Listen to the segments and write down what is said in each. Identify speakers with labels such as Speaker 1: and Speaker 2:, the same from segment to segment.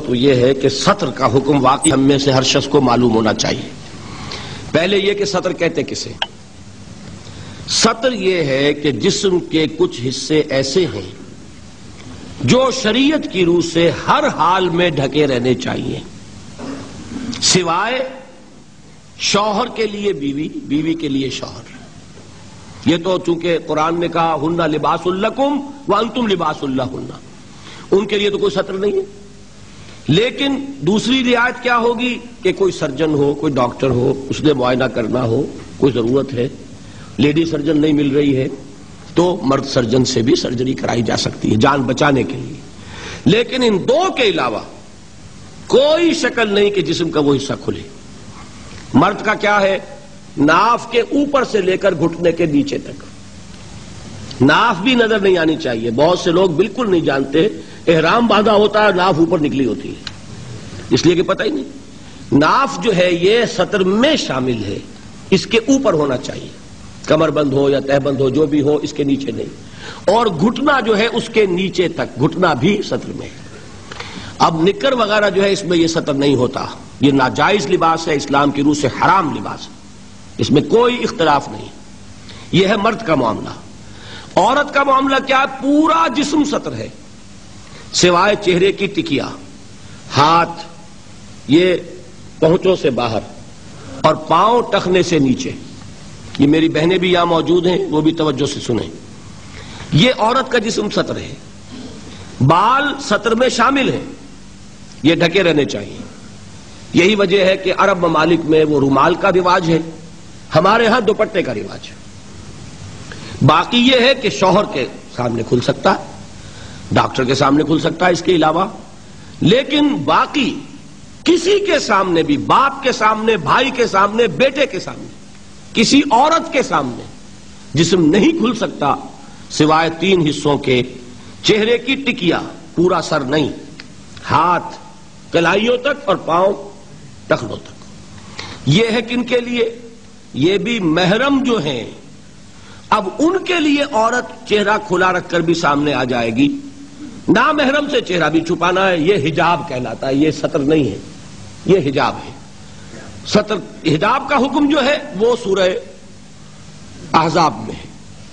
Speaker 1: تو یہ ہے کہ سطر کا حکم واقعی ہم میں سے ہر شخص کو معلوم ہونا چاہیے۔ پہلے یہ کہ سطر کہتے کسے؟ سطر یہ ہے کہ جسم کے کچھ حصے ایسے ہیں جو شریعت کی روح سے ہر حال میں ڈھکے رہنے چاہیے، سوائے شوہر کے لیے بیوی، بیوی کے لیے شوہر۔ یہ تو چونکہ قرآن نے کہا ہن لباس لکم وانتم لباس لہن، ان کے لیے تو کوئی سطر نہیں ہے۔ لیکن دوسری رعایت کیا ہوگی کہ کوئی سرجن ہو، کوئی ڈاکٹر ہو، اس نے معائنہ کرنا ہو، کوئی ضرورت ہے، لیڈی سرجن نہیں مل رہی ہے تو مرد سرجن سے بھی سرجری کرائی جا سکتی ہے جان بچانے کے لیے۔ لیکن ان دو کے علاوہ کوئی شکل نہیں کہ جسم کا وہ حصہ کھلے۔ مرد کا کیا ہے؟ ناف کے اوپر سے لے کر گھٹنے کے نیچے تک، ناف بھی نظر نہیں آنی چاہیے۔ بہت سے لوگ بالکل نہیں جانتے، احرام باندھا ہوتا ہے ناف اوپر نکلی ہوتی ہے، اس لیے کہ پتہ ہی نہیں۔ ناف جو ہے یہ سطر میں شامل ہے، اس کے اوپر ہونا چاہیے، کمر بند ہو یا تہ بند ہو جو بھی ہو، اس کے نیچے نہیں۔ اور گھٹنا جو ہے اس کے نیچے تک، گھٹنا بھی سطر میں ہے۔ اب نکر وغیرہ جو ہے اس میں یہ سطر نہیں ہوتا، یہ ناجائز لباس ہے، اسلام کی روح سے حرام لباس ہے، اس میں کوئی اختلاف نہیں۔ یہ ہے مرد کا معاملہ۔ عورت کا معاملہ کیا؟ پورا جسم سطر ہے سوائے چہرے کی ٹکیا، ہاتھ یہ پہنچوں سے باہر، اور پاؤں ٹخنے سے نیچے۔ یہ میری بہنیں بھی یہاں موجود ہیں، وہ بھی توجہ سے سنیں۔ یہ عورت کا جسم سطر ہے، بال سطر میں شامل ہیں، یہ ڈھکے رہنے چاہیے۔ یہی وجہ ہے کہ عرب ممالک میں وہ رومال کا رواج ہے، ہمارے ہاں دوپٹے کا رواج ہے۔ باقی یہ ہے کہ شوہر کے سامنے کھل سکتا ہے، ڈاکٹر کے سامنے کھل سکتا ہے اس کے علاوہ، لیکن باقی کسی کے سامنے بھی، باپ کے سامنے، بھائی کے سامنے، بیٹے کے سامنے، کسی عورت کے سامنے جسم نہیں کھل سکتا سوائے تین حصوں کے: چہرے کی ٹکیا، پورا سر نہیں، ہاتھ کلائیوں تک اور پاؤں ٹخنوں تک۔ یہ ہے کن کے لیے؟ یہ بھی محرم جو ہیں۔ اب ان کے لیے عورت چہرہ کھلا رکھ کر بھی سامنے آ جائے گی، نامحرم سے چہرہ بھی چھپانا ہے، یہ حجاب کہلاتا ہے، یہ سطر نہیں ہے، یہ حجاب ہے۔ سطر حجاب کا حکم جو ہے وہ سورہ احزاب میں ہے۔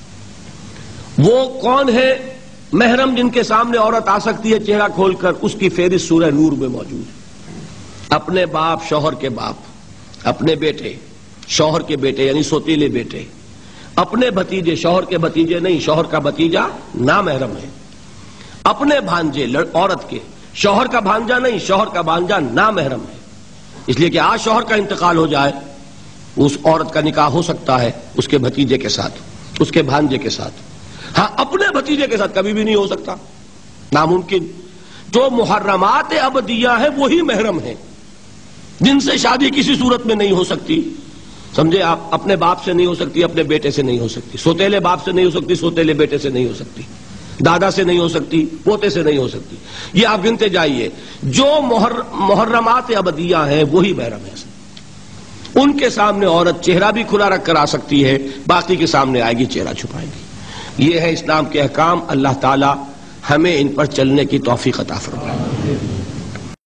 Speaker 1: وہ کون ہے محرم جن کے سامنے عورت آ سکتی ہے چہرہ کھول کر؟ اس کی فہرست سورہ نور میں موجود ہے۔ اپنے باپ، شوہر کے باپ، اپنے بیٹے، شوہر کے بیٹے یعنی سوتیلے بیٹے، اپنے بھتیجے، شوہر کے بھتیجے نہیں، شوہر کا بھتیجا نامحرم ہے، اپنے بھانجے عورت کے، شوہر کا بھانجا نہیں، شوہر کا بھانجا نامحرم ہے۔ اس لیے کہ آج شوہر کا انتقال ہو جائے، اس عورت کا نکاح ہو سکتا ہے اس کے بھتیجے کے ساتھ، اس کے بھانجے کے ساتھ۔ ہاں اپنے بھتیجے کے ساتھ کبھی بھی نہیں ہو سکتا، ناممکن۔ جو محرمات ابدیہ ہیں وہی محرم ہیں، جن سے شادی کسی صورت میں نہیں ہو سکتی۔ سمجھے آپ؟ اپنے باپ سے نہیں ہو سکتی، اپنے بیٹے سے نہیں ہو سکتی، سوتیلے باپ سے نہیں ہو سکتی، سوتیلے بیٹے سے نہیں ہو سکتی، دادا سے نہیں ہو سکتی، پوتے سے نہیں ہو سکتی۔ یہ آپ گنتے جائیے، جو محرمات ابدیہ ہیں وہی محرم ہے۔ ان کے سامنے عورت چہرہ بھی کھلا رکھ کر آ سکتی ہے، باقی کے سامنے آئے گی چہرہ چھپائے گی۔ یہ ہے اسلام کے احکام۔ اللہ تعالی ہمیں ان پر چلنے کی توفیق عطا فرمائے۔